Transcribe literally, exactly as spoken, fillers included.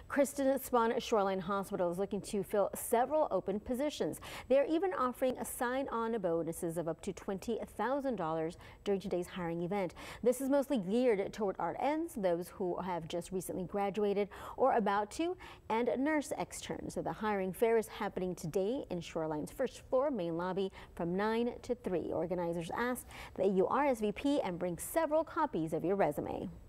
Kristen Spohn Shoreline Hospital is looking to fill several open positions. They're even offering a sign-on bonuses of up to twenty thousand dollars during today's hiring event. This is mostly geared toward R Ns, those who have just recently graduated or about to, and nurse externs. So the hiring fair is happening today in Shoreline's first floor main lobby from nine to three. Organizers ask that you R S V P and bring several copies of your resume.